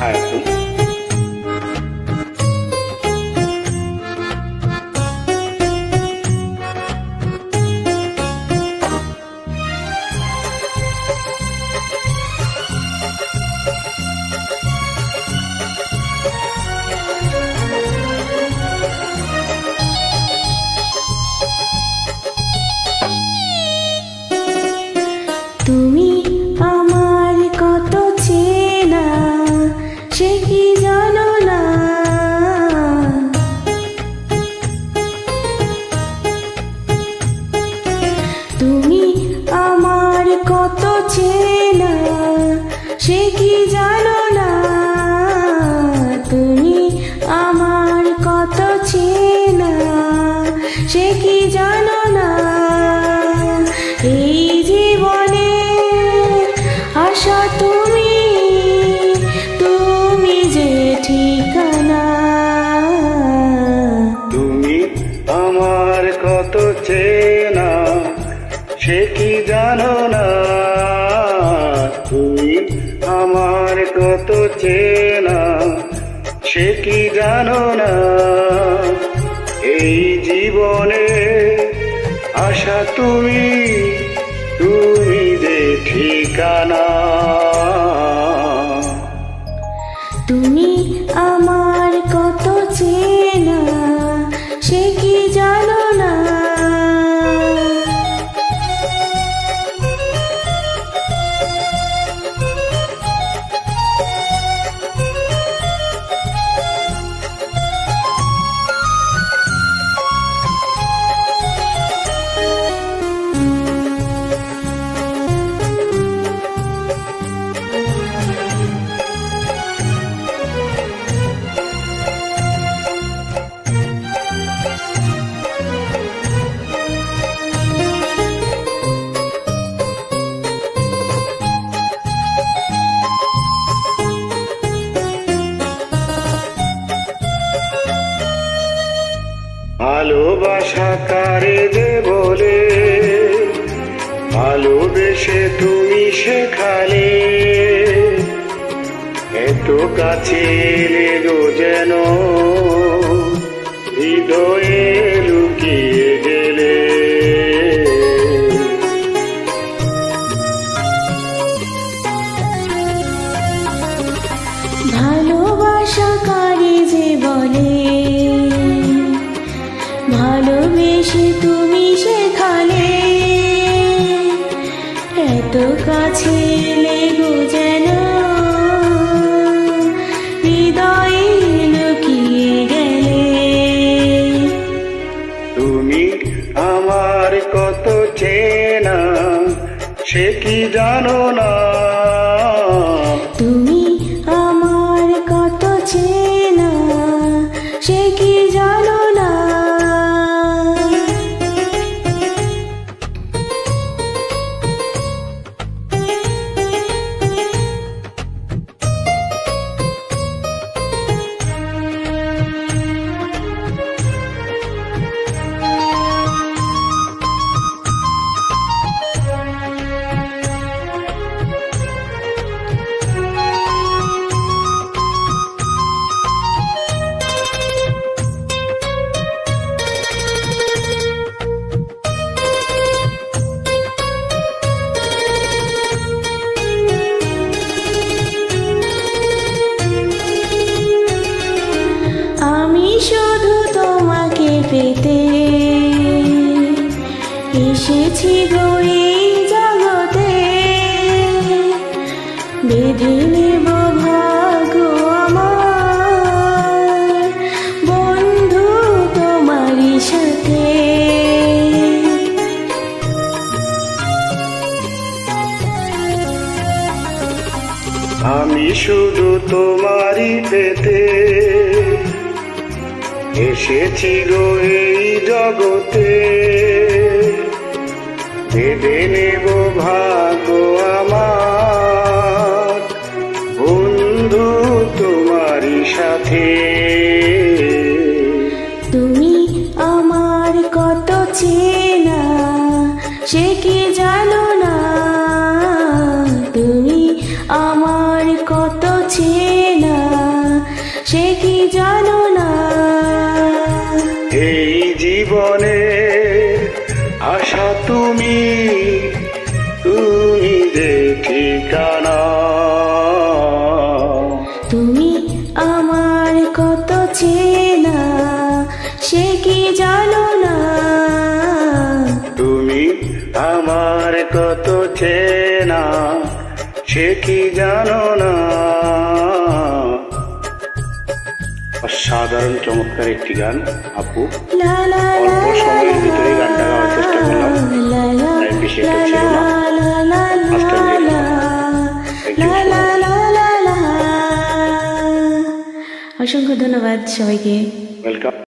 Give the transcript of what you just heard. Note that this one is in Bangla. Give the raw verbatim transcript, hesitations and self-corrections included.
আয়াতুল। তুমি আমার কত চেনা সে কি জানো না, তুমি আমার কত চেনা সে কি জানো না, তুমি আমার কত চেনা সে কি জানো না। এই জীবনে আশা তুমি, তুমি যে ঠিকানা। তুমি আমার কত চেনা সে কি জানো না, তুমি আমার কত চেনা সে কি জানো না। এই জীবনে আশা তুমি, তুমি যে ঠিকানা। তুমি আমার কত চেনা সে কি জানো না। ভালোবাসা কারে যে বলে, ভালোবেসে তুমি শেখালে, এত কাছে এলে গো যেন হৃদয়ে লুকিয়ে গেলে। ভালোবাসা কারে যে বলে, ভালোবেসে তুমি শেখালে, এত কাছে এলে গো যেন হৃদয়ে লুকিয়ে গেলে। তুমি আমার কত চেনা সে কি জানো না, তুমি আমার কত চেনা সে কি জানো না। আমি শুধু তোমাকে পেতে এসেছি গো এই জগতে, বেঁধে নেব ভাগ্য আমার বন্ধু তোমারই সাথে। আমি শুধু তোমারই পেতে এসেছি গো এই জগতে, বেঁধে নেব ভাগ্য আমার বন্ধু তোমারই সাথে। তুমি আমার কত চেনা সে কি জানো না, তুমি আমার কত চেনা সে কি জানো না। এই জীবনে আশা তুমি, তুমি যে ঠিকানা। তুমি আমার কত চেনা, সে কি জানো না। তুমি আমার কত চেনা, সে কি জানো না। অসাধারণ চমৎকার একটি গান আপু। লা লা লা অল্প সময়ের ভিতরে গানটা গাওয়ার চেষ্টা করলাম, তাই বেশি একটা ছিল না। আস্তে অসংখ্য ধন্যবাদ সবাইকে। ওয়েলকাম।